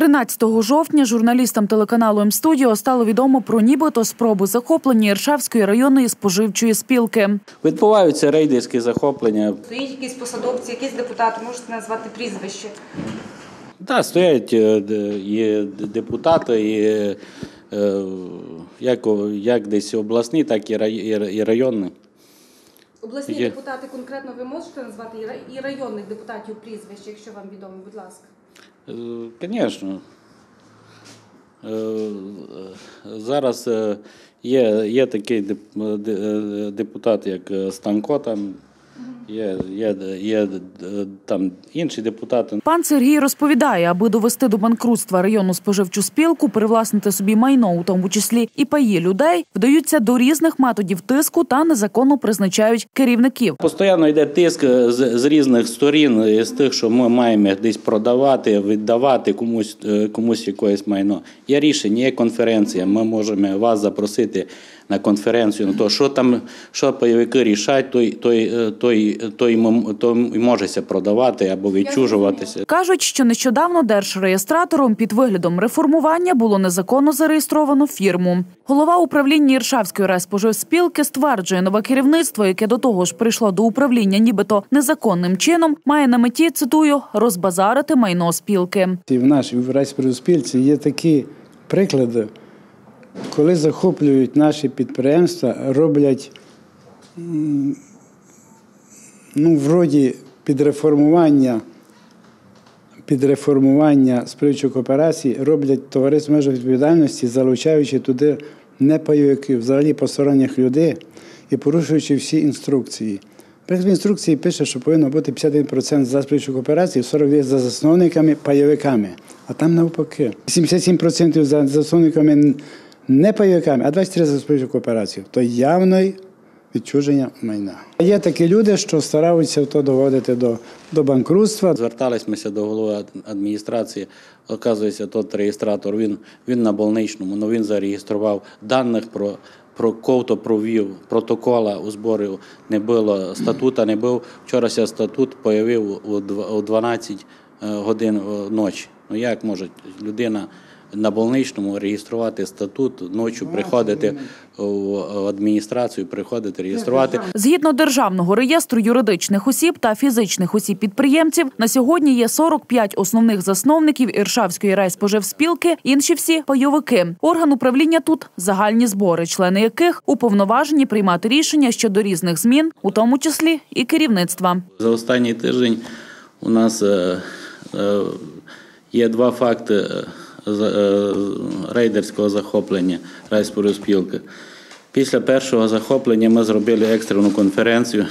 13 жовтня журналістам телеканалу М-студіо стало відомо про нібито спробу захоплення Іршавської районної споживчої спілки. Відбуваються рейдерські захоплення. Стоять якісь посадовці, якісь депутати, можете назвати прізвище? Так, стоять і депутати, і як десь обласні, так і районні. Обласні депутати конкретно ви можете назвати і районних депутатів прізвище, якщо вам відомо, будь ласка? Звісно. Зараз є такий депутат, як Станко, там є там інші депутати. Пан Сергій розповідає, аби довести до банкрутства районну споживчу спілку, привласнити собі майно, у тому числі і паї людей, вдаються до різних методів тиску та незаконно призначають керівників. Постійно йде тиск з різних сторін, з тих, що ми маємо десь продавати, віддавати комусь якесь майно. Є рішення, є конференція, ми можемо вас запросити на конференцію, на то, що пайовики рішать, то й можеться продавати або відчужуватися. Кажуть, що нещодавно держреєстратором під виглядом реформування було незаконно зареєстровано фірму. Голова управління Іршавської райспоживспілки стверджує, нове керівництво, яке до того ж прийшло до управління нібито незаконним чином, має на меті, цитую, розбазарити майно спілки. В нашій райспоживспілці є такі приклади, коли захоплюють наші підприємства, роблять, вроді підреформування споживчої кооперації, роблять товариство з межою відповідальності, залучаючи туди не пайовиків, взагалі посторонніх людей і порушуючи всі інструкції. В інструкції пише, що повинно бути 51% за споживчою кооперацією, 49% за засновниками, пайовиками. А там навпаки. 77% за засновниками не пайовиками, а 23% за споживчою кооперацією. То явне відчуження майна. Є такі люди, що стараються то доводити до банкрутства. Зверталися ми до голови адміністрації, оказується, тот реєстратор, він на больничному, але він зареєстрував даних про кого-то провів, протокола у зборі не було, статута не був. Вчора статут з'явив у 12 годин ночі. Ну як може людина на больничному реєструвати статут, ночі приходити в адміністрацію, приходити реєструвати. Згідно Державного реєстру юридичних осіб та фізичних осіб-підприємців, на сьогодні є 45 основних засновників Іршавської райспоживспілки, інші всі – пайовики. Орган управління тут – загальні збори, члени яких уповноважені приймати рішення щодо різних змін, у тому числі і керівництва. За останній тиждень у нас є 2 факти рейдерського захоплення райспоживспілки. Після першого захоплення ми зробили екстрену конференцію,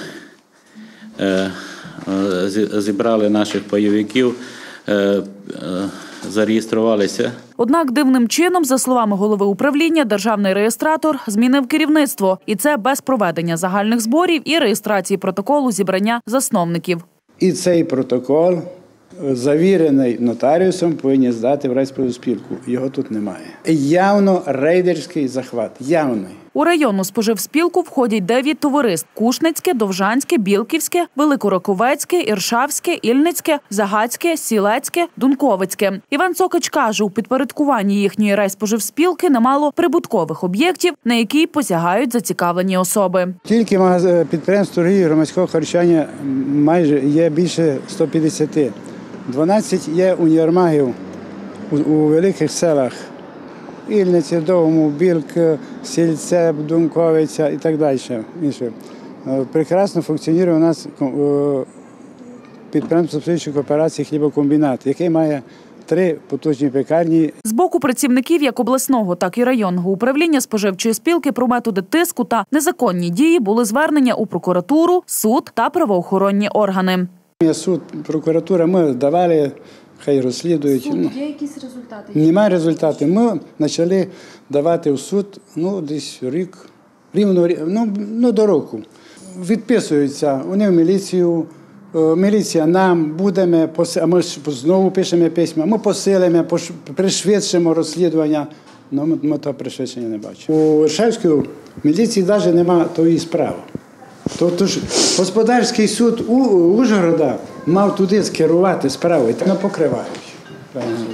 зібрали наших пайовиків, зареєструвалися. Однак дивним чином, за словами голови управління, державний реєстратор змінив керівництво. І це без проведення загальних зборів і реєстрації протоколу зібрання засновників. І цей протокол, завірений нотаріусом, повинні здати в райспоживспілку. Його тут немає. Явно рейдерський захват. Явний. У районну споживспілку входять 9 товариств – Кушницьке, Довжанське, Білківське, Великораковецьке, Іршавське, Ільницьке, Загацьке, Сілецьке, Дунковицьке. Іван Цокач каже, у підпорядкуванні їхньої райспоживспілки немало прибуткових об'єктів, на які посягають зацікавлені особи. Тільки підприємств торгівлі громадського харчування майже є більше 150. 12 є універмагів у великих селах. Ільниці, Довгому, Білк, Сільце, Дунковиця і так далі. Прекрасно функціонує у нас підприємство споживчої кооперації «Хлібокомбінат», який має 3 потужні пекарні. З боку працівників як обласного, так і районного управління споживчої спілки про методи тиску та незаконні дії були звернення у прокуратуру, суд та правоохоронні органи. Суд, прокуратура, ми давали, хай розслідують. Суд, є якісь результати? Немає результатів. Ми почали давати в суд, десь рік, рівно до року. Відписуються вони в міліцію, міліція нам, будемо, а ми знову пишемо письма, ми посилимо, пришвидшимо розслідування. Ми того пришвидшення не бачимо. У Іршавській міліції навіть немає тої справи. Тобто ж господарський суд Ужгорода мав туди скерувати справу, і там покривають.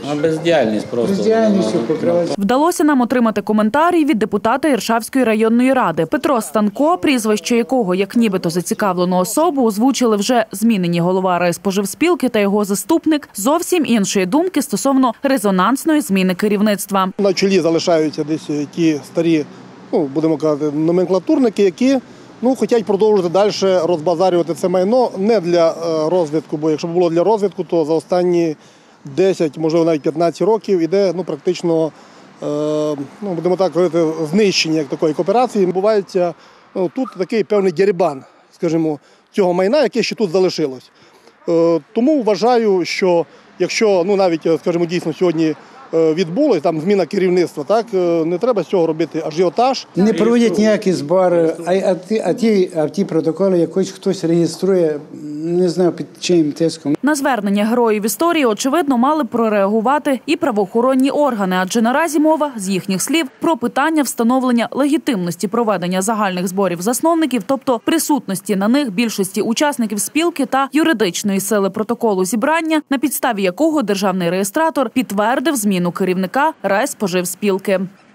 Бездіяльність просто. Бездіяльністю покривається. Вдалося нам отримати коментарі від депутата Іршавської районної ради. Петро Станко, прізвище якого, як нібито зацікавлену особу, озвучили вже змінені голова райспоживспілки та його заступник, зовсім іншої думки стосовно резонансної зміни керівництва. На чолі залишаються десь ті старі, будемо казати, номенклатурники, які хочуть продовжувати далі розбазарювати це майно не для розвитку, бо якщо б було для розвитку, то за останні 10, можливо, навіть 15 років іде практично, будемо так говорити, знищення як такої кооперації. Відбувається тут такий певний дерибан, скажімо, цього майна, яке ще тут залишилось. Тому вважаю, що якщо навіть, скажімо, дійсно сьогодні відбулось, там зміна керівництва, так, не треба з цього робити ажіотаж. Не проводять ніякі збори, а ті протоколи якось хтось реєструє, не знаю під чиїм тиском. На звернення героїв історії, очевидно, мали прореагувати і правоохоронні органи, адже наразі мова, з їхніх слів, про питання встановлення легітимності проведення загальних зборів засновників, тобто присутності на них більшості учасників спілки та юридичної сили протоколу зібрання, на підставі якого державний реєстратор підтвердив зміну керівника райспоживспілки.